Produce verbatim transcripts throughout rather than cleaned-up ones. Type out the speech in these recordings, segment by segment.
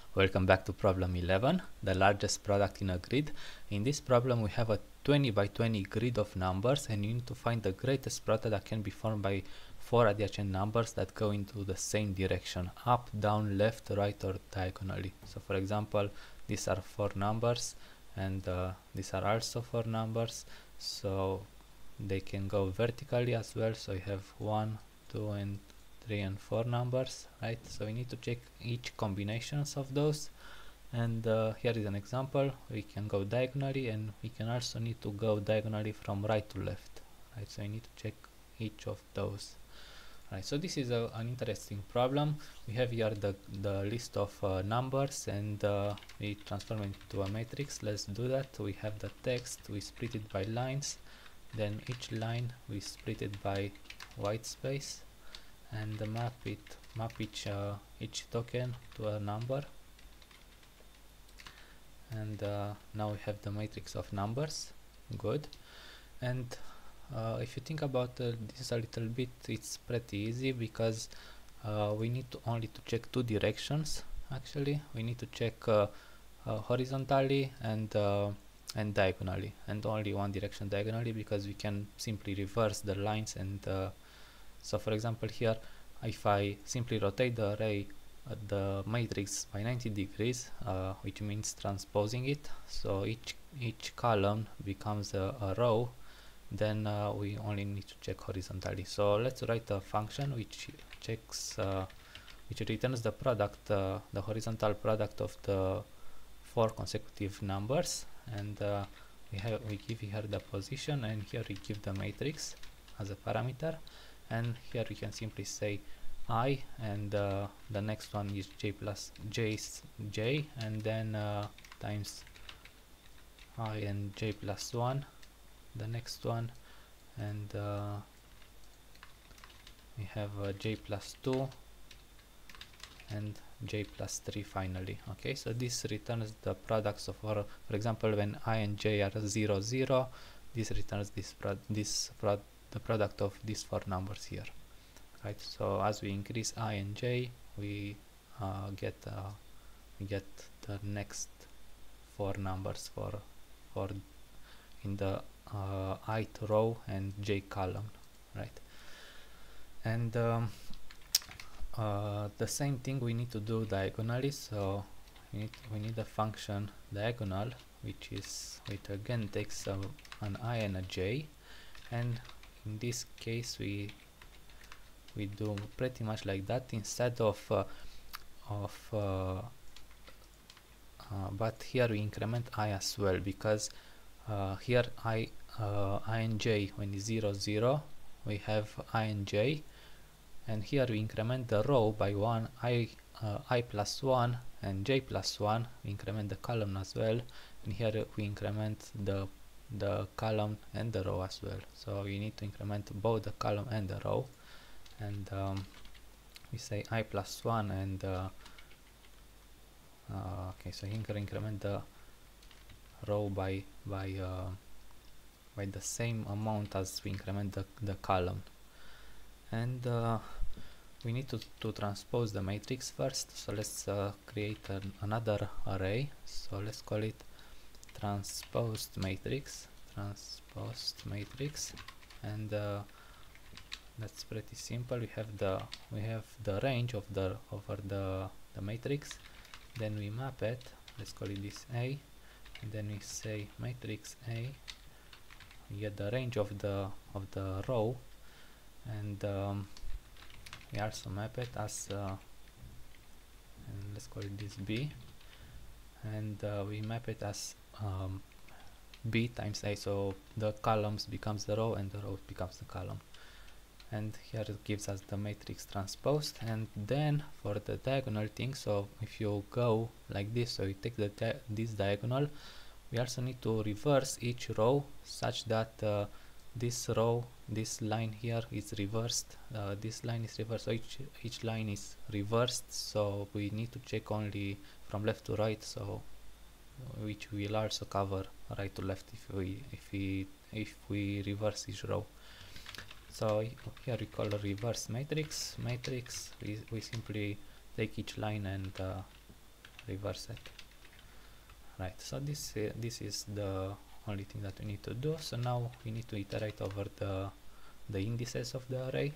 Welcome back to problem eleven, the largest product in a grid. In this problem we have a twenty by twenty grid of numbers and you need to find the greatest product that can be formed by four adjacent numbers that go into the same direction, up, down, left, right, or diagonally. So for example, these are four numbers and uh, these are also four numbers, so they can go vertically as well. So you have one, two, and three and four numbers, right? So we need to check each combinations of those, and uh, here is an example. We can go diagonally, and we can also need to go diagonally from right to left, right? So we need to check each of those, right? So this is a, an interesting problem. We have here the, the list of uh, numbers, and uh, we transform it into a matrix. Let's do that. We have the text, we split it by lines, then each line we split it by white space, and map it map each uh, each token to a number, and uh, now we have the matrix of numbers. Good. And uh, if you think about uh, this a little bit, it's pretty easy because uh, we need to only to check two directions. Actually, we need to check uh, uh, horizontally and uh, and diagonally, and only one direction diagonally, because we can simply reverse the lines. And uh, so for example here, if I simply rotate the array, uh, the matrix by ninety degrees, uh, which means transposing it, so each each column becomes a, a row, then uh, we only need to check horizontally. So let's write a function which checks uh, which returns the product, uh, the horizontal product of the four consecutive numbers, and uh, we have we give here the position, and here we give the matrix as a parameter, and here we can simply say I, and uh, the next one is j plus j j, and then uh, times I and j plus one, the next one, and uh, we have uh, j plus two and j plus three finally. Okay, so this returns the products of our, for example, when I and j are zero zero, this returns this prod this prod the product of these four numbers here, right? So as we increase I and j, we uh, get uh, we get the next four numbers for for in the uh, ith row and j column, right? And um, uh, the same thing we need to do diagonally. So we need we need a function diagonal, which is which again takes uh, an I and a j, and in this case we we do pretty much like that. Instead of uh, of uh, uh, but here we increment I as well, because uh, here I uh, I and j, when is zero zero, we have I and j, and here we increment the row by one, I uh, I plus one and j plus one. We increment the column as well, and here we increment the the column and the row as well. So you need to increment both the column and the row, and um, we say I plus one, and uh, uh, okay, so here increment the row by by uh, by the same amount as we increment the, the column, and uh, we need to, to transpose the matrix first. So let's uh, create an, another array. So let's call it transposed matrix, transposed matrix, and uh, that's pretty simple. We have the we have the range of the over the the matrix, then we map it. Let's call it this A, and then we say matrix A. We get the range of the of the row, and um, we also map it as uh, and let's call it this B, and uh, we map it as um, B times A, so the columns becomes the row and the row becomes the column, and here it gives us the matrix transposed. And then for the diagonal thing, so if you go like this, so you take the di this diagonal, we also need to reverse each row such that uh, this row, this line here is reversed, uh, this line is reversed, so each, each line is reversed, so we need to check only from left to right, so which will also cover right to left if we if we if we reverse each row. So here we call a reverse matrix matrix we, we simply take each line and uh, reverse it. Right, so this uh, this is the only thing that we need to do. So now we need to iterate over the the indices of the array.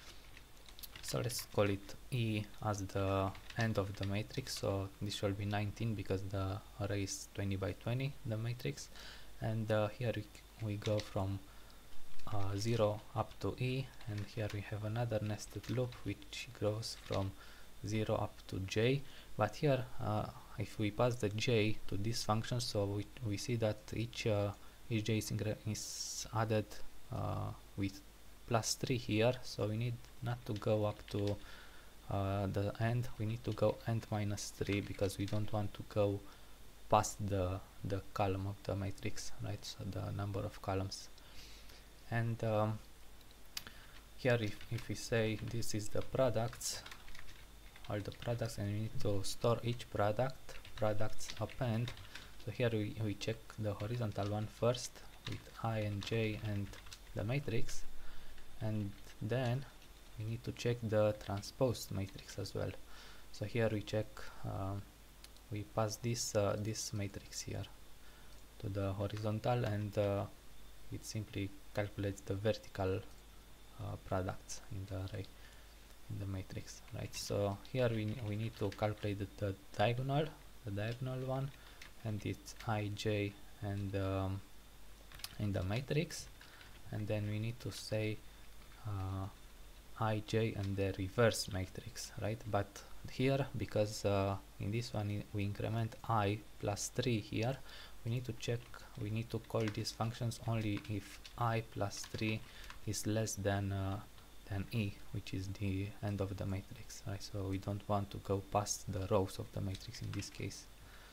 So let's call it E as the end of the matrix. So this will be nineteen because the array is twenty by twenty, the matrix. And uh, here we, we go from uh, zero up to E, and here we have another nested loop which goes from zero up to J. But here uh, if we pass the J to this function, so we, we see that each uh, each J is, is added uh, with plus three here, so we need not to go up to uh, the end, we need to go end minus three because we don't want to go past the the column of the matrix, right? So the number of columns. And um, here if, if we say this is the products, all the products, and we need to store each product, products append. So here we, we check the horizontal one first with I and J and the matrix, and then we need to check the transposed matrix as well. So here we check, um, we pass this uh, this matrix here to the horizontal, and uh, it simply calculates the vertical uh, products in the array, in the matrix, right? So here we, we need to calculate the, the diagonal, the diagonal one, and it's ij and um, in the matrix, and then we need to say uh, ij and the reverse matrix, right? But here, because uh, in this one we increment I plus three here, we need to check, we need to call these functions only if I plus three is less than uh, than E, which is the end of the matrix, right? So we don't want to go past the rows of the matrix in this case.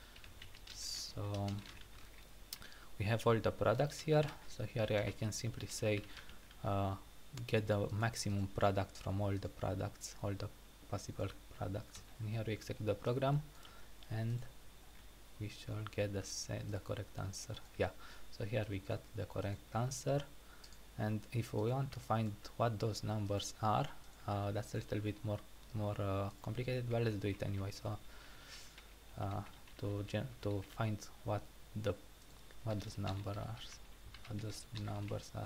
So we have all the products here. So here I can simply say uh, get the maximum product from all the products, all the possible products, and here we execute the program, and we shall get the the correct answer. Yeah, so here we got the correct answer. And if we want to find what those numbers are, uh, that's a little bit more more uh, complicated, but let's do it anyway. So uh, to gen to find what the what those numbers are, what those numbers are,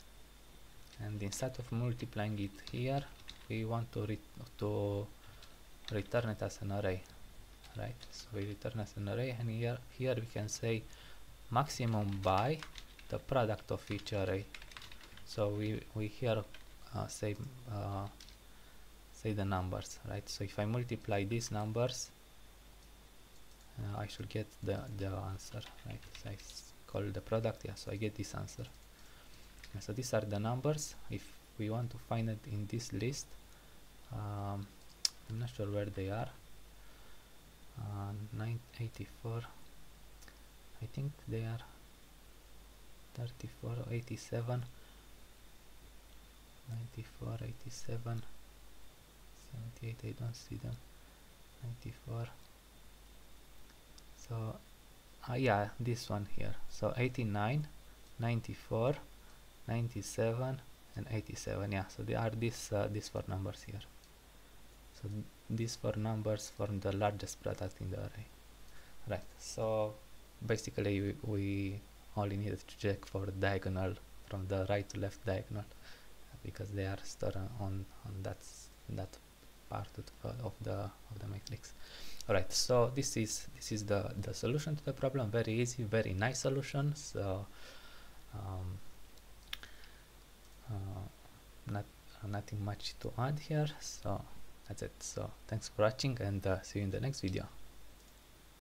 and instead of multiplying it here, we want to re to return it as an array, right? So we return as an array, and here here we can say maximum by the product of each array. So we we here uh, say uh, say the numbers, right? So if I multiply these numbers, uh, I should get the the answer, right? So I call the product, yeah. So I get this answer. And so these are the numbers. If we want to find it in this list, um, I'm not sure where they are. Uh, nine eighty-four. I think they are thirty-four or eighty-seven. ninety-four, eighty-seven, seventy-eight, I don't see them. ninety-four. So uh, yeah, this one here. So eighty-nine, ninety-four, ninety-seven, and eighty-seven. Yeah, so they are these uh, these four numbers here. So th these four numbers form the largest product in the array, right? So basically we, we only needed to check for diagonal from the right to left diagonal, because they are stored on on that that part of the of the, of the matrix. All right, so this is this is the the solution to the problem. Very easy, very nice solution. So um, uh, not uh, nothing much to add here. So that's it. So thanks for watching, and uh, see you in the next video.